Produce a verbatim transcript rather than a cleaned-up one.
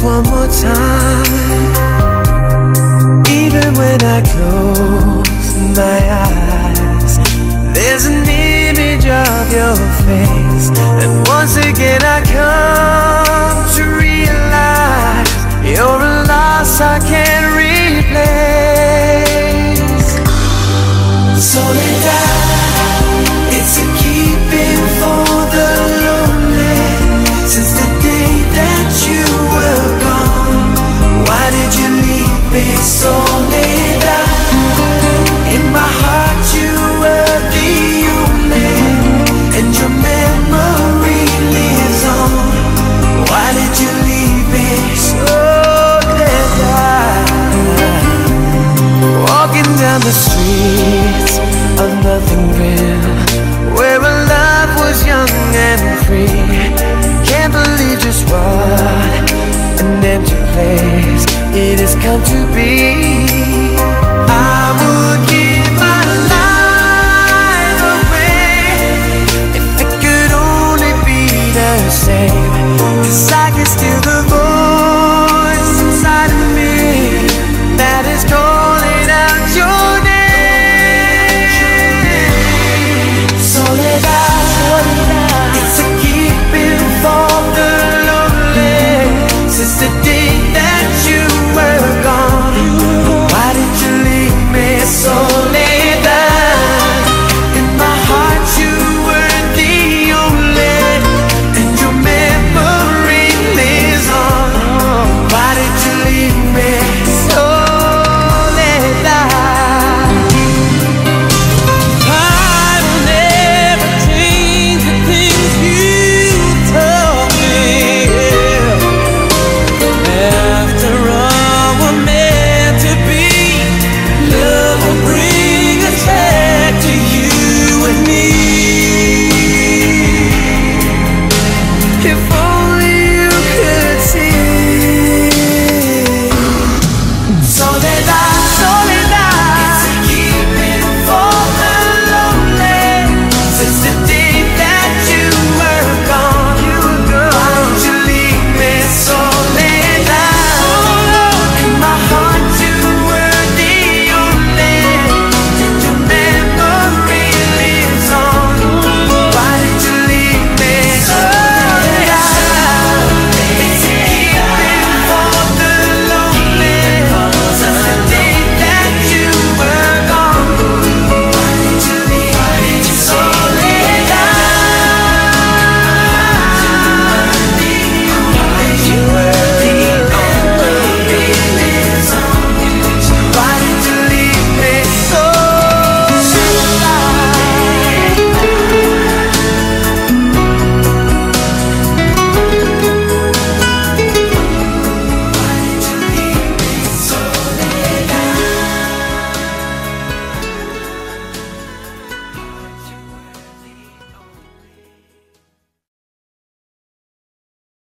one more time. Even when I close my eyes, there's an image of your face. And once again I come to realize you're a loss I can't replace. Soledad, it's a keeping for the lonely. Since the day that you were gone, why did you leave me, Soledad? In my heart you were the only, and your memory lives on. Why did you leave me, Soledad? Walking down the streets of Nothingville, where our love was young and free. Can't believe just what an empty place it has come to be.